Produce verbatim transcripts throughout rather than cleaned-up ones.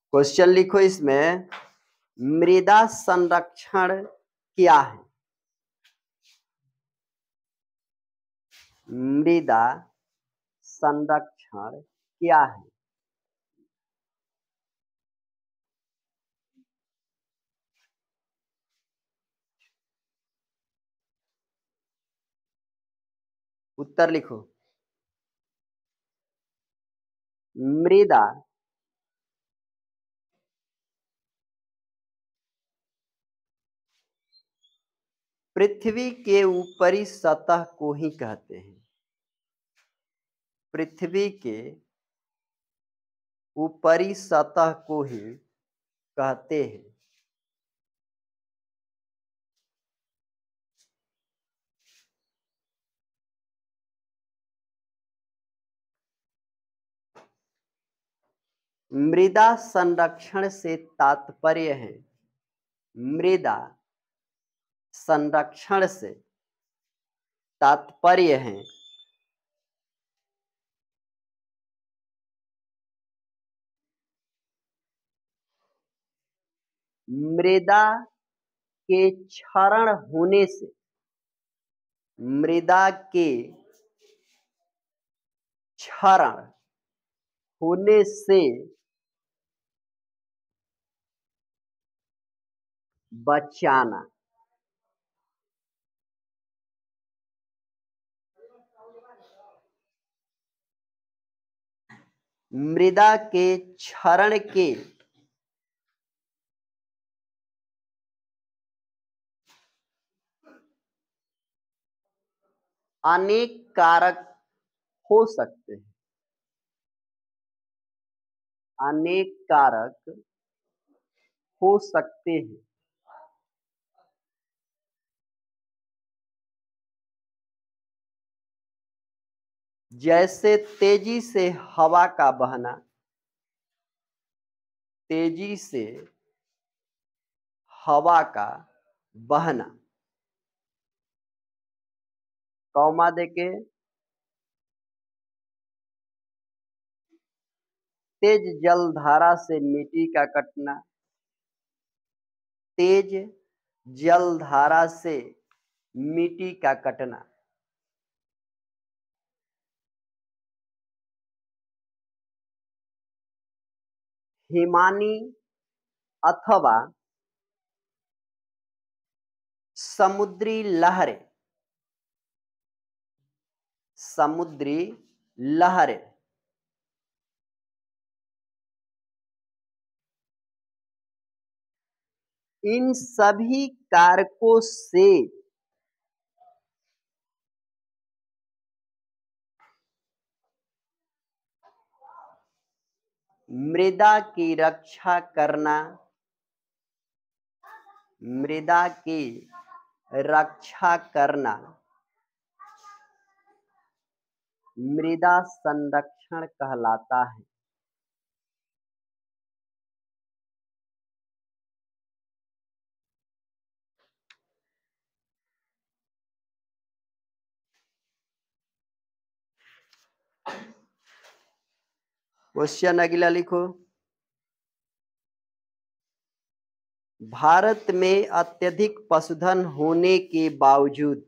Question लिखो इसमें, मृदा संरक्षण क्या है? मृदा संरक्षण क्या है? उत्तर लिखो। मृदा पृथ्वी के ऊपरी सतह को ही कहते हैं। पृथ्वी के ऊपरी सतह को ही कहते हैं। मृदा संरक्षण से तात्पर्य है, मृदा संरक्षण से तात्पर्य है मृदा के क्षरण होने से, मृदा के क्षरण होने से बचाना। मृदा के क्षरण के अनेक कारक हो सकते हैं, अनेक कारक हो सकते हैं। जैसे तेजी से हवा का बहना, तेजी से हवा का बहना, कौमा देके, तेज जलधारा से मिट्टी का कटना, तेज जलधारा से मिट्टी का कटना। हिमानी अथवा समुद्री लहरें, समुद्री लहरें इन सभी कारकों से मृदा की रक्षा करना, मृदा की रक्षा करना मृदा संरक्षण कहलाता है। क्वेश्चन अगला लिखो, भारत में अत्यधिक पशुधन होने के बावजूद,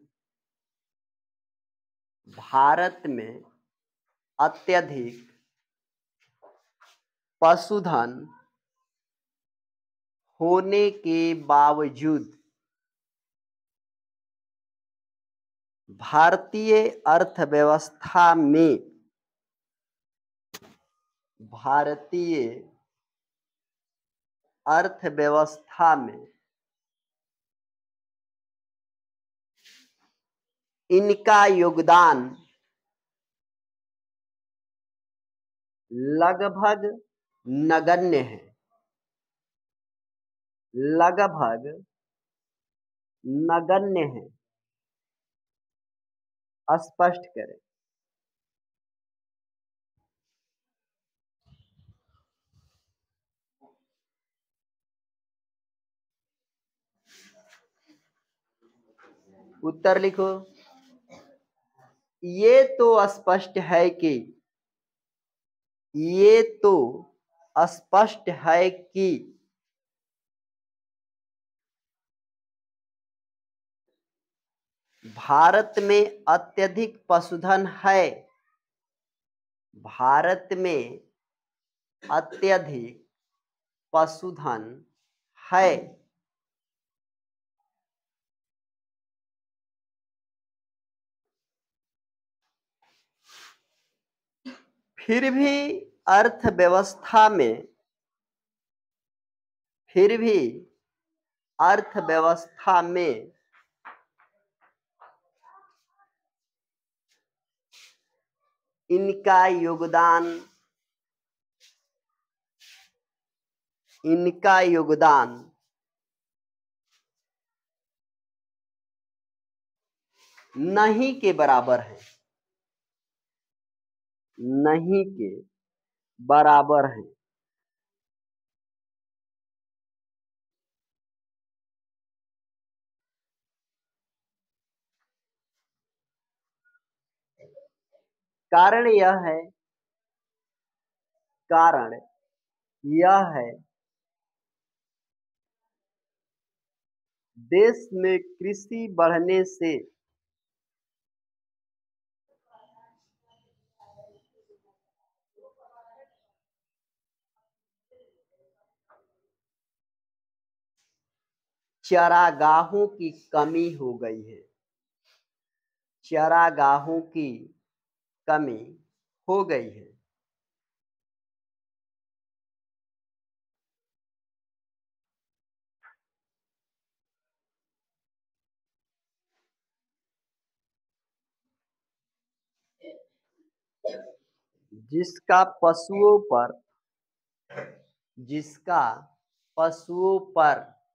भारत में अत्यधिक पशुधन होने के बावजूद भारतीय अर्थव्यवस्था में, भारतीय अर्थव्यवस्था में इनका योगदान लगभग नगण्य है, लगभग नगण्य है। स्पष्ट करें। उत्तर लिखो। ये तो स्पष्ट है कि ये तो स्पष्ट है कि भारत में अत्यधिक पशुधन है। भारत में अत्यधिक पशुधन है। फिर भी अर्थव्यवस्था में फिर भी अर्थव्यवस्था में इनका योगदान इनका योगदान नहीं के बराबर है। नहीं के बराबर है। कारण यह है कारण यह है देश में कृषि बढ़ने से चारागाहों की कमी हो गई है। चारागाहों की कमी हो गई है। जिसका पशुओं पर जिसका पशुओं पर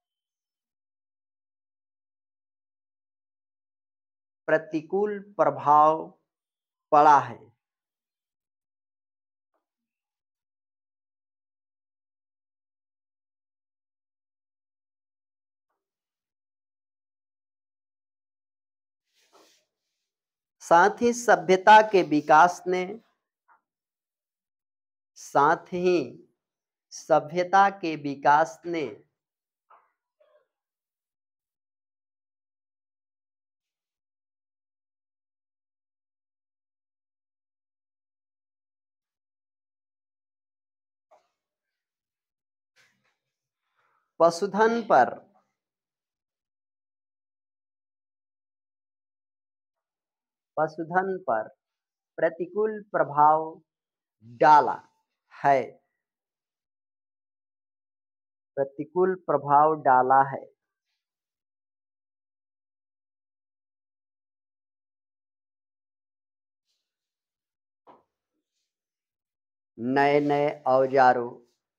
प्रतिकूल प्रभाव पड़ा है। साथ ही सभ्यता के विकास ने साथ ही सभ्यता के विकास ने पशुधन पर पशुधन पर प्रतिकूल प्रभाव डाला है। प्रतिकूल प्रभाव डाला है। नए नए औजारों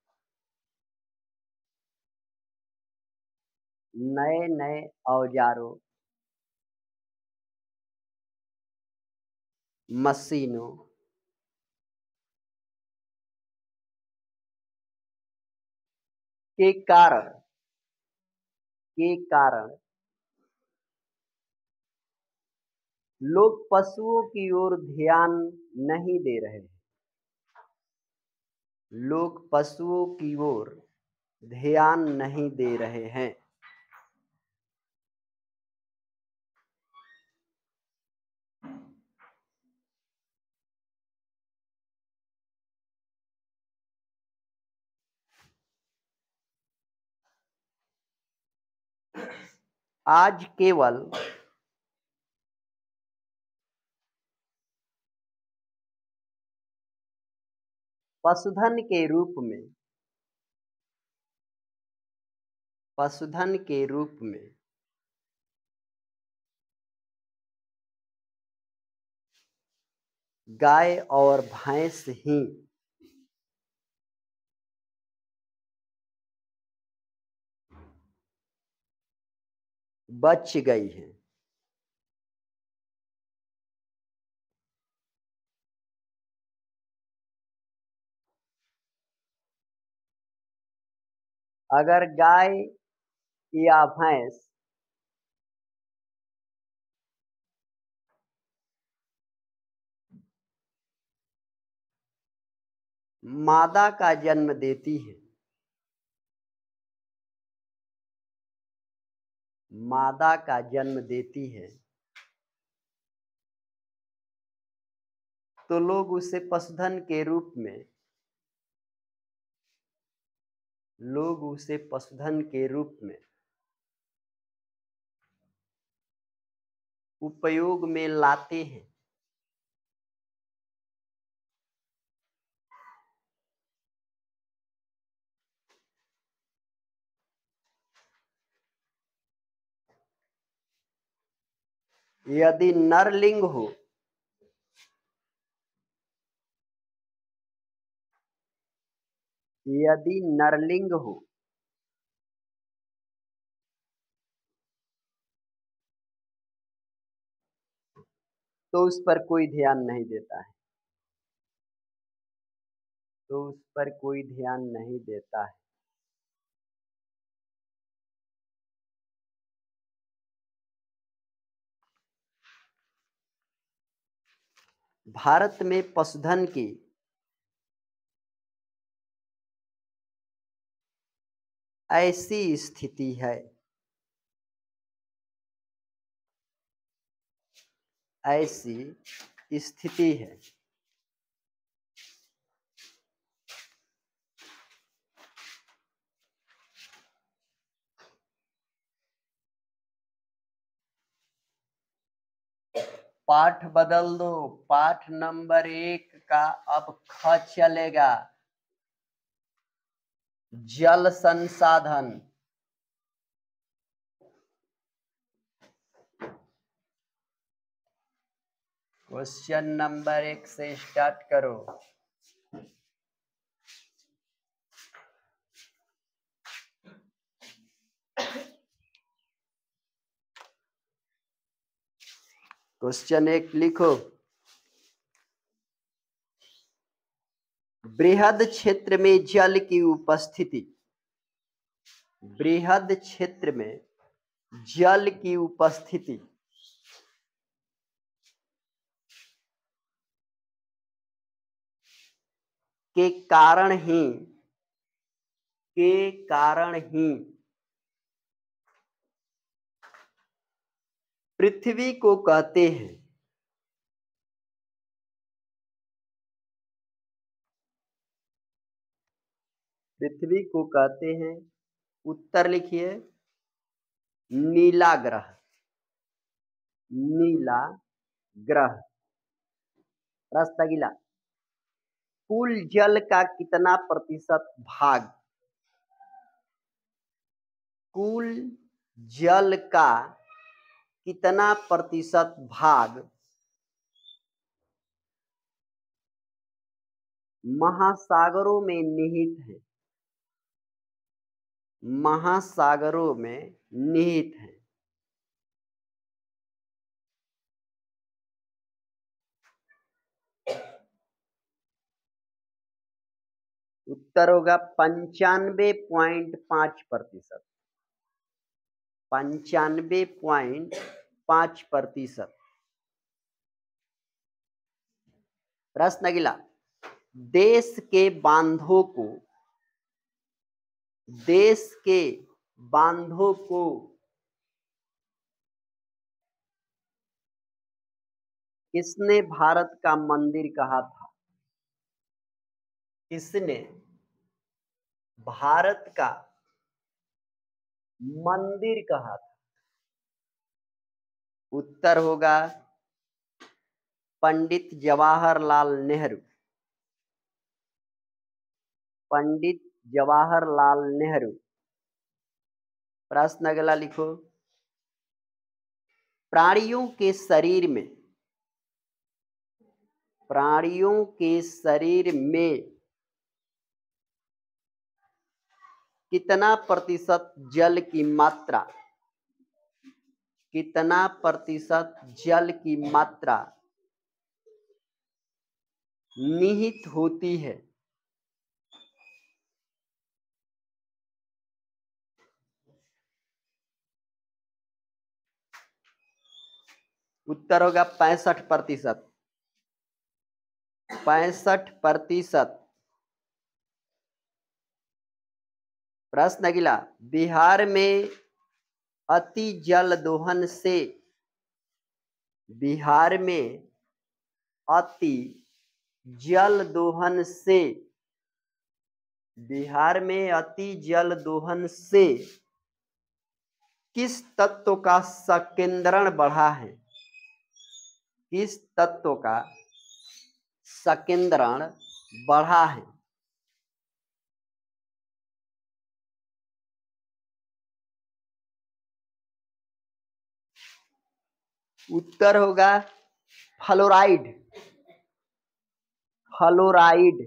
नए नए औजारों मशीनों के कारण के कारण लोग पशुओं की ओर ध्यान नहीं दे रहे हैं। लोग पशुओं की ओर ध्यान नहीं दे रहे हैं। आज केवल पशुधन के रूप में पशुधन के रूप में गाय और भैंस ही बच गई हैं। अगर गाय या भैंस मादा का जन्म देती है। मादा का जन्म देती है तो लोग उसे पशुधन के रूप में लोग उसे पशुधन के रूप में उपयोग में लाते हैं। यदि नरलिंग हो यदि नरलिंग हो तो उस पर कोई ध्यान नहीं देता है तो उस पर कोई ध्यान नहीं देता है। भारत में पशुधन की ऐसी स्थिति है ऐसी स्थिति है पाठ बदल दो। पाठ नंबर एक का अब ख चलेगा। जल संसाधन। क्वेश्चन नंबर एक से स्टार्ट करो। क्वेश्चन एक लिखो। बृहद क्षेत्र में जल की उपस्थिति बृहद क्षेत्र में जल की उपस्थिति के कारण ही के कारण ही पृथ्वी को कहते हैं पृथ्वी को कहते हैं। उत्तर लिखिए। नीला ग्रह। नीला ग्रह। रास्ता गीला। कुल जल का कितना प्रतिशत भाग कुल जल का कितना प्रतिशत भाग महासागरों में निहित है महासागरों में निहित है। उत्तर होगा पंचानवे पॉइंट पांच प्रतिशत पंचानवे पॉइंट पांच प्रतिशत। प्रश्न अगला। देश के बांधों को देश के बांधों को किसने भारत का मंदिर कहा था? किसने भारत का मंदिर कहा था? उत्तर होगा पंडित जवाहरलाल नेहरू। पंडित जवाहरलाल नेहरू। प्रश्न अगला लिखो। प्राणियों के शरीर में प्राणियों के शरीर में कितना प्रतिशत जल की मात्रा कितना प्रतिशत जल की मात्रा निहित होती है? उत्तर होगा पैंसठ प्रतिशत पैंसठ प्रतिशत। प्रश्न अगला, बिहार में अति जल दोहन से बिहार में अति जल दोहन से बिहार में अति जल दोहन से किस तत्व का संकेंद्रण बढ़ा है? किस तत्व का संकेंद्रण बढ़ा है? उत्तर होगा फ्लोराइड। Fluoride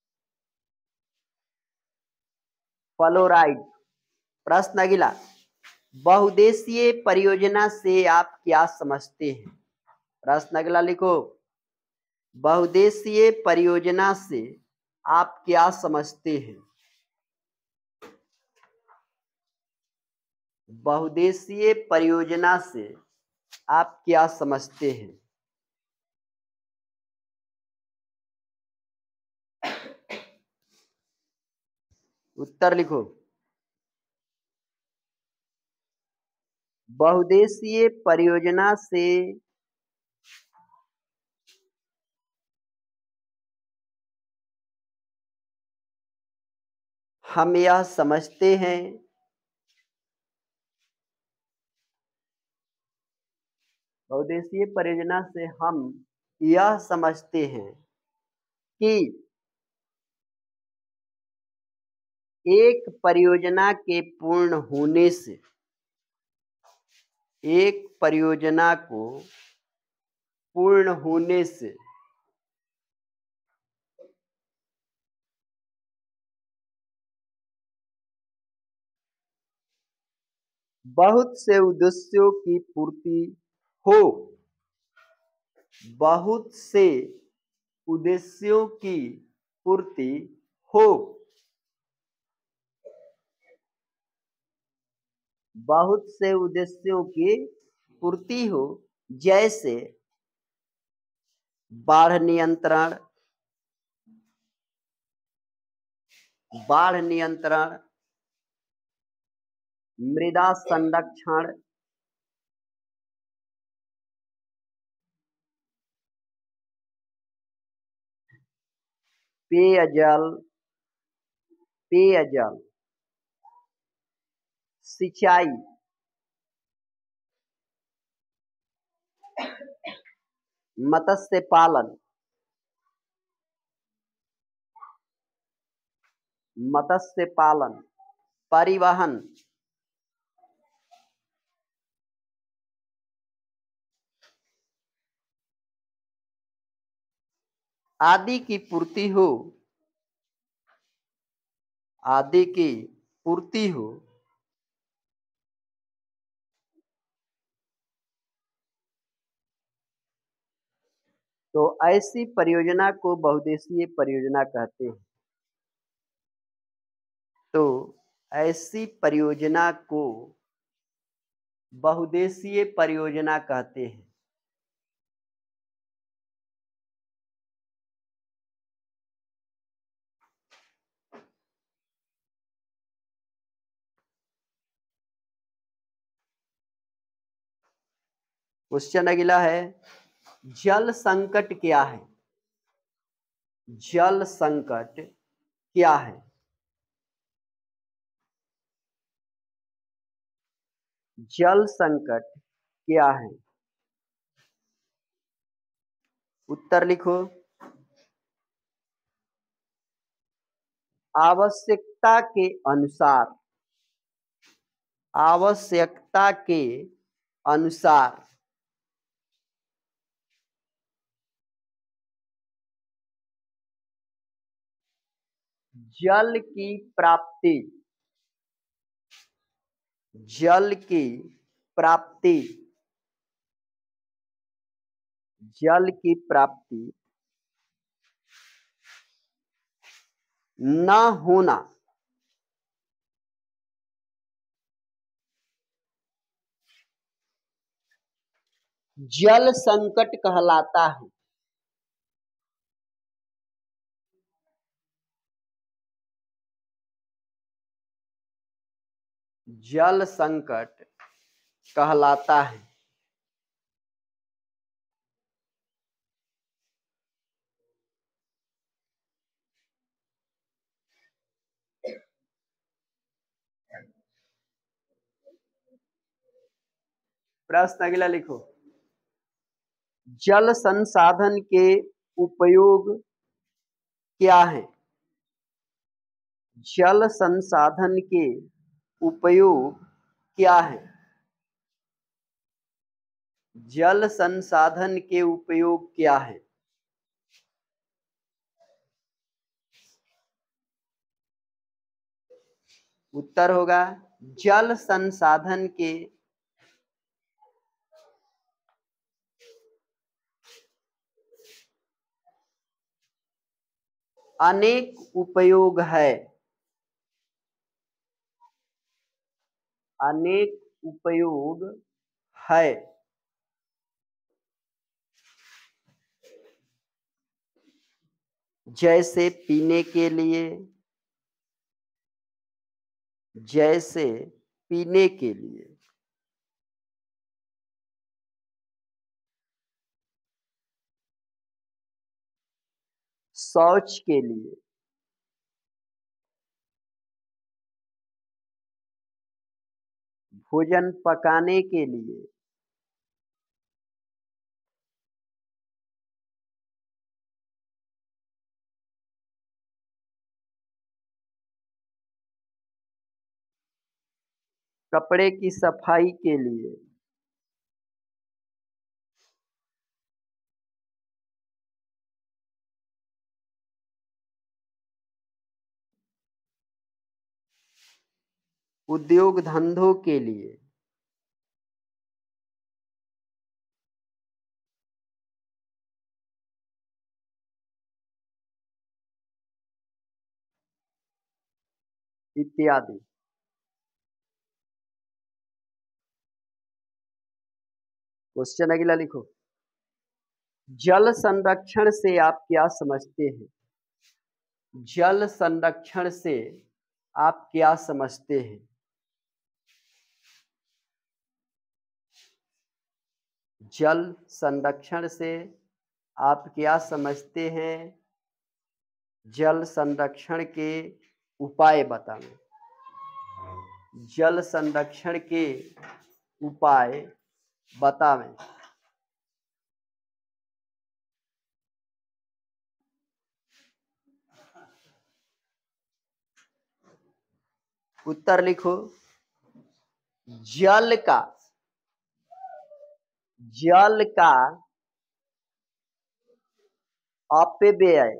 fluoride. प्रश्न अगला, बहुउद्देशीय परियोजना से आप क्या समझते हैं? प्रश्न अगला लिखो, बहुउद्देशीय परियोजना से आप क्या समझते हैं? बहुउद्देशीय परियोजना से आप क्या समझते हैं? उत्तर लिखो। बहुउद्देशीय परियोजना से हम यह समझते हैं बहुउद्देशीय परियोजना से हम यह समझते हैं कि एक परियोजना के पूर्ण होने से एक परियोजना को पूर्ण होने से बहुत से उद्देश्यों की पूर्ति हो बहुत से उद्देश्यों की पूर्ति हो बहुत से उद्देश्यों की पूर्ति हो जैसे बाढ़ नियंत्रण बाढ़ नियंत्रण मृदा संरक्षण पेयजल पेयजल सिंचाई मत्स्य पालन मत्स्य पालन परिवहन आदि की पूर्ति हो आदि की पूर्ति हो तो ऐसी परियोजना को बहुउद्देशीय परियोजना कहते हैं। तो ऐसी परियोजना को बहुउद्देशीय परियोजना कहते हैं। क्वेश्चन अगला है, जल संकट क्या है? जल संकट क्या है? जल संकट क्या है? उत्तर लिखो। आवश्यकता के अनुसार आवश्यकता के अनुसार जल की प्राप्ति जल की प्राप्ति जल की प्राप्ति न होना जल संकट कहलाता है। जल संकट कहलाता है। प्रश्न अगला लिखो। जल संसाधन के उपयोग क्या है? जल संसाधन के उपयोग क्या है? जल संसाधन के उपयोग क्या है? उत्तर होगा जल संसाधन के अनेक उपयोग है। अनेक उपयोग है। जैसे पीने के लिए, जैसे पीने के लिए, शौच के लिए, भोजन पकाने के लिए, कपड़े की सफाई के लिए, उद्योग धंधों के लिए, इत्यादि। क्वेश्चन अगला लिखो। जल संरक्षण से आप क्या समझते हैं? जल संरक्षण से आप क्या समझते हैं? जल संरक्षण से आप क्या समझते हैं? जल संरक्षण के उपाय बताएं। जल संरक्षण के उपाय बताएं। उत्तर लिखो। जल का जल का अपव्यय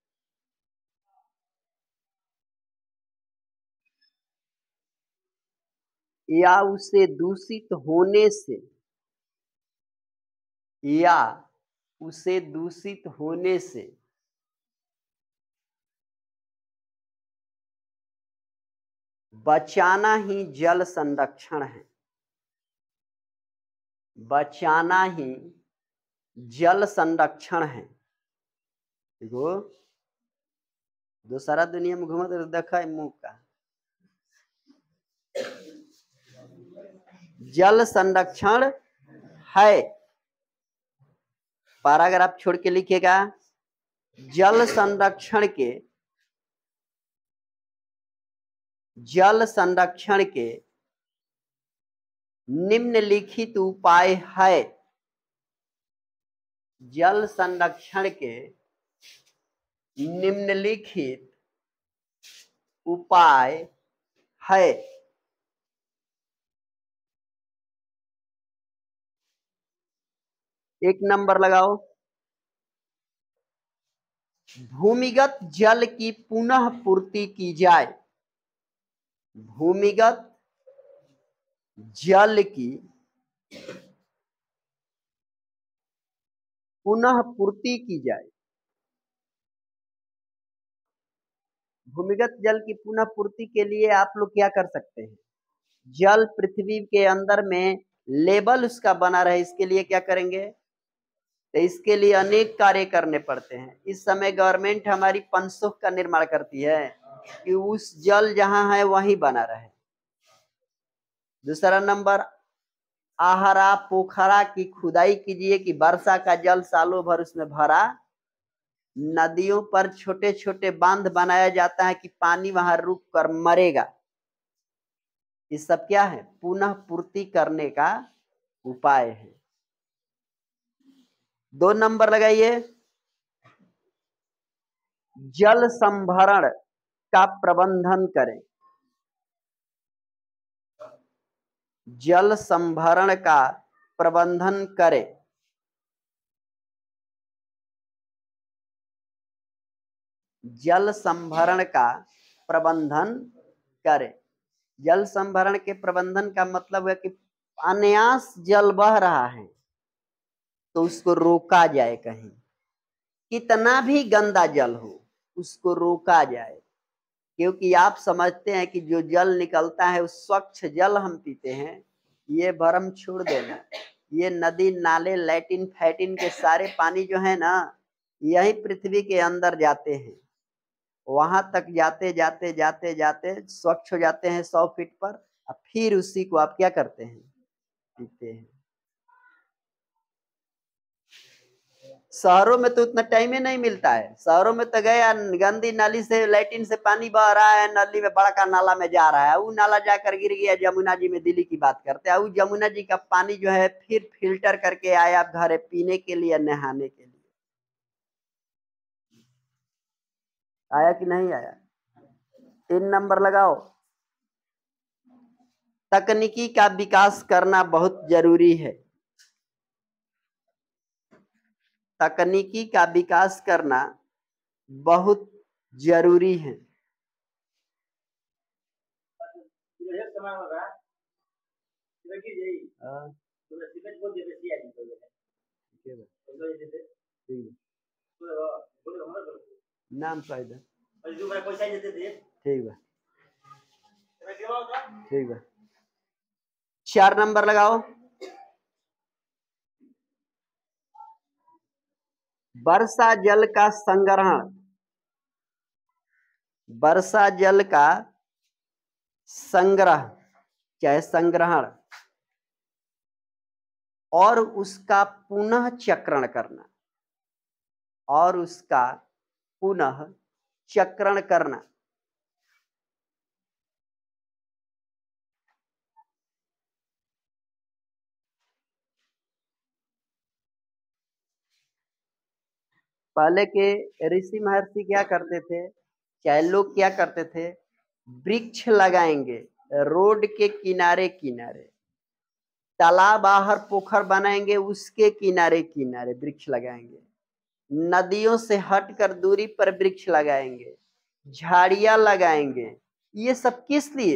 या उसे दूषित होने से या उसे दूषित होने से बचाना ही जल संरक्षण है। बचाना ही जल संरक्षण है। देखो दूसरा दुनिया में घूमत तो देखा है मुंह का। जल संरक्षण है। पैराग्राफ छोड़ के लिखिएगा। जल संरक्षण के जल संरक्षण के निम्नलिखित उपाय है। जल संरक्षण के निम्नलिखित उपाय है। एक नंबर लगाओ। भूमिगत जल की पुनः पूर्ति की जाए। भूमिगत जल की पुनः पूर्ति की जाए। भूमिगत जल की पुनः पूर्ति के लिए आप लोग क्या कर सकते हैं? जल पृथ्वी के अंदर में लेवल उसका बना रहे, इसके लिए क्या करेंगे? तो इसके लिए अनेक कार्य करने पड़ते हैं। इस समय गवर्नमेंट हमारी पनसुख का निर्माण करती है कि उस जल जहां है वहीं बना रहे। दूसरा नंबर, आहरा पोखरा की खुदाई कीजिए कि वर्षा का जल सालों भर उसमें भरा। नदियों पर छोटे छोटे बांध बनाया जाता है कि पानी वहां रुक कर मरेगा। ये सब क्या है? पुनः पूर्ति करने का उपाय है। दो नंबर लगाइए, जल संभरण का प्रबंधन करें। जल संभरण का प्रबंधन करें। जल संभरण का प्रबंधन करें। जल संभरण के प्रबंधन का मतलब है कि अनायास जल बह रहा है तो उसको रोका जाए। कहीं कितना भी गंदा जल हो उसको रोका जाए, क्योंकि आप समझते हैं कि जो जल निकलता है उस स्वच्छ जल हम पीते हैं, ये भरम छोड़ देना। ये नदी नाले लैटिन फैटिन के सारे पानी जो है ना, यही पृथ्वी के अंदर जाते हैं। वहां तक जाते जाते जाते जाते स्वच्छ हो जाते हैं सौ फीट पर, और फिर उसी को आप क्या करते हैं? पीते हैं। शहरों में तो उतना टाइम ही नहीं मिलता है। शहरों में तो गया गंदी नाली से लैटिन से पानी बह रहा है, नली में बड़ा का नाला में जा रहा है, वो नाला जाकर गिर गया जमुना जी में। दिल्ली की बात करते हैं, वो जमुना जी का पानी जो है फिर फिल्टर करके आया घर पीने के लिए, नहाने के लिए। आया कि नहीं आया? तीन नंबर लगाओ, तकनीकी का विकास करना बहुत जरूरी है। तकनीकी का विकास करना बहुत जरूरी है। नाम कह दे। ठीक बा, ठीक बा। चार नंबर लगाओ, वर्षा जल का संग्रहण। वर्षा जल का संग्रह चाहे संग्रहण और उसका पुनः चक्रण करना, और उसका पुनः चक्रण करना। पहले के ऋषि महर्षि क्या करते थे, चाहे लोग क्या करते थे, वृक्ष लगाएंगे रोड के किनारे किनारे, तालाब आहर पोखर बनाएंगे उसके किनारे किनारे वृक्ष लगाएंगे, नदियों से हटकर दूरी पर वृक्ष लगाएंगे, झाड़ियां लगाएंगे। ये सब किस लिए?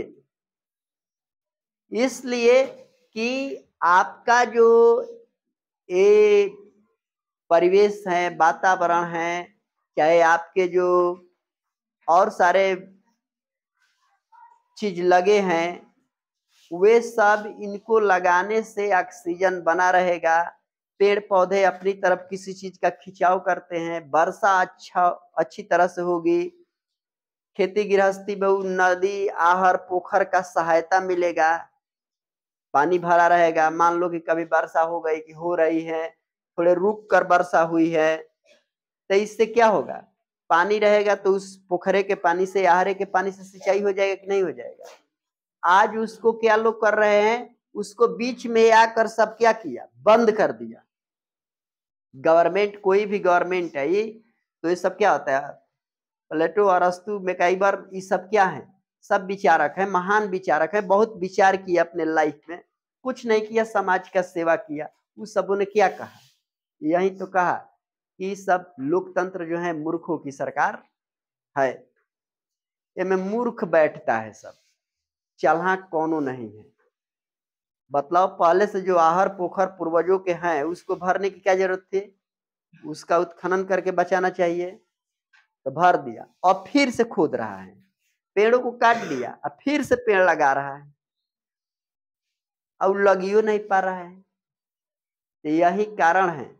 इसलिए कि आपका जो ये परिवेश है, वातावरण है, चाहे आपके जो और सारे चीज लगे हैं, वे सब इनको लगाने से ऑक्सीजन बना रहेगा। पेड़ पौधे अपनी तरफ किसी चीज का खिंचाव करते हैं, वर्षा अच्छा अच्छी तरह से होगी, खेती गृहस्थी में नदी आहर पोखर का सहायता मिलेगा, पानी भरा रहेगा। मान लो कि कभी वर्षा हो गई कि हो रही है, थोड़े रुक कर वर्षा हुई है, तो इससे क्या होगा? पानी रहेगा तो उस पोखरे के पानी से, आहरे के पानी से सिंचाई हो जाएगा कि नहीं हो जाएगा? आज उसको क्या लोग कर रहे हैं, उसको बीच में आकर सब क्या किया, बंद कर दिया। गवर्नमेंट, कोई भी गवर्नमेंट है ये, तो ये सब क्या होता है, प्लेटो और अरस्तु में कई बार ये सब क्या है, सब विचारक है, महान विचारक है, बहुत विचार किया अपने लाइफ में, कुछ नहीं किया, समाज का सेवा किया। उस सबों ने क्या कहा, यही तो कहा कि सब लोकतंत्र जो है मूर्खों की सरकार है, इसमें मूर्ख बैठता है, सब चालाक कौनो नहीं है। बतलाओ, पहले से जो आहर पोखर पूर्वजों के हैं उसको भरने की क्या जरूरत थी? उसका उत्खनन करके बचाना चाहिए, तो भर दिया और फिर से खोद रहा है, पेड़ों को काट दिया और फिर से पेड़ लगा रहा है, और लगियो नहीं पा रहा है। तो यही कारण है